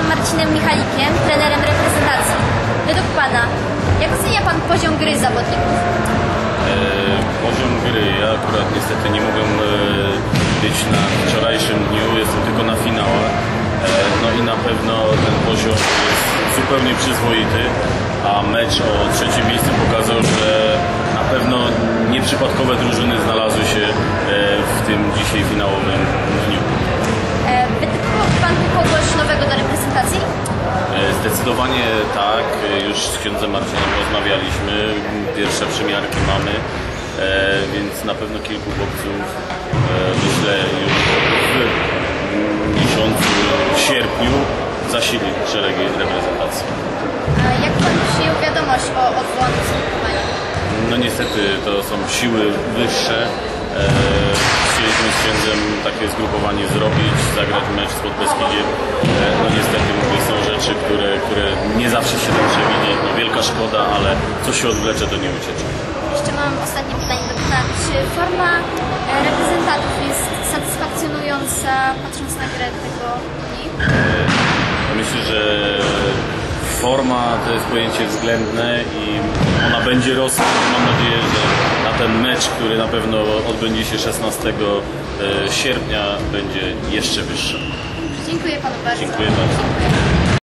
panem Marcinem Michalikiem, trenerem reprezentacji. Według pana, jak ocenia pan poziom gry zawodników? Poziom gry, ja akurat niestety nie mogłem być na wczorajszym dniu, jestem tylko na finałach. No i na pewno ten poziom jest zupełnie przyzwoity, a mecz o trzecie miejsce pokazał, że na pewno nieprzypadkowe drużyny znalazły się w tym dzisiaj finałowym dniu. Wytypował pan kogoś nowego do reprezentacji? Zdecydowanie tak, już z księdzem Marcinem rozmawialiśmy, pierwsze przymiarki mamy, więc na pewno kilku chłopców, myślę, już w miesiącu sierpniu zasili szeregi reprezentacji. Jak pan przyjął wiadomość o odwołanym zgrupowaniu? No niestety to są siły wyższe. Chcieliśmy z księdzem takie zgrupowanie zrobić, zagrać mecz z Podbeskidziem. No niestety mówię, są rzeczy, które nie zawsze się da przewidzieć. No wielka szkoda, ale co się odwlecze, to nie uciecze. Jeszcze mam ostatnie pytanie do pana. Czy forma reprezentantów jest satysfakcjonująca, patrząc na grę tego dni? Myślę, że forma to jest pojęcie względne i ona będzie rosła. Mam nadzieję, że na ten mecz, który na pewno odbędzie się 16 sierpnia, będzie jeszcze wyższa. Dziękuję panu bardzo. Dziękuję bardzo. Dziękuję.